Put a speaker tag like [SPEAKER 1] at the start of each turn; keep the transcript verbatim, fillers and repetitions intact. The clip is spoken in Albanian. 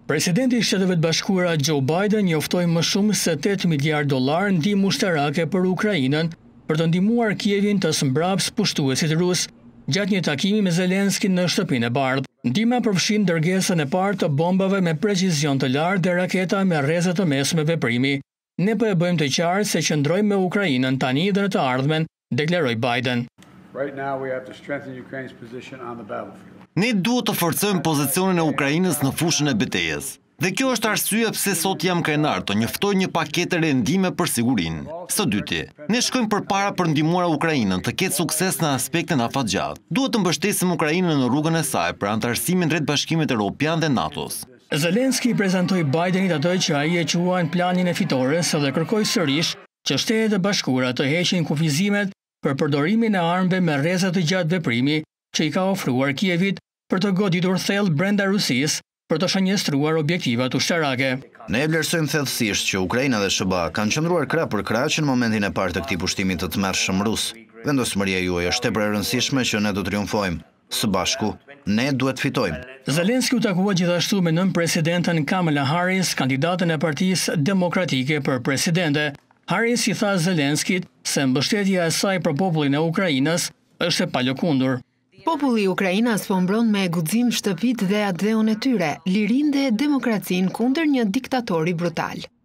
[SPEAKER 1] Presidenti i Shteteve të Bashkuara Joe Biden njoftoi më shumë se tetë miliardë dollar ndihmë ushtarake për Ukrainën për të ndihmuar Kievin të smbrapsë pushtuesit rus gjatë një takimi me Zelenskin në Shtëpinë e Bardhë. Ndihma përfshin dërgesën e parë të bombave me precizion të lartë dhe raketa me rreze të mesme veprimi. Ne po e bëjmë të qartë se qëndrojmë me Ukrainën tani dhe në të ardhmen, deklaroi Biden.
[SPEAKER 2] Right now we have to strengthen Ukraine's position on the battlefield.
[SPEAKER 3] Ne duhet të forcojmë pozicionin e Ukrainës në fushën e betejës. Dhe kjo është arsyeja pse sot jam krenar të njoftoj një paketë rendime për sigurinë. Së dyti, ne shkojmë përpara për ndihmuar Ukrainën të ketë sukses në aspektin afatgjat. Duhet të mbështesim Ukrainën në rrugën e saj për anëtarësimin drejt Bashkimit Evropian dhe NATO-s.
[SPEAKER 1] Zelenski i prezantoi Bidenit atë që ai e quajnë planin e fitores dhe kërkoi sërish që Shtetet e Bashkuara të heqin kufizimet për përdorimin e armëve me rreze të gjatë veprimi që i ka ofruar Kievit për të goditur thellë brenda Rusisë për të shënjestruar objektivat ushtarake.
[SPEAKER 4] Ne e vlerësojmë thellësisht që Ukraina dhe S B A kanë qëndruar krah për krah që në momentin e parë të këtij pushtimit të tmerrshëm rus. Vendosmëria juaj është tepër e rëndësishme që ne do të triumfojmë. Së bashku, ne duhet fitojmë.
[SPEAKER 1] Zelenski u takua gjithashtu me nën presidenten Kamala Harris, kandidatën e Partisë Demokratike për presidente. Harris i tha Zelenskit se mbështetja e saj për popullin e Ukrainës është e palëkundur.
[SPEAKER 5] Populli i Ukrainas po mbron me guxim shtëpitë dhe atë dheun e tyre, lirinë dhe demokracinë kundër një diktatori brutal.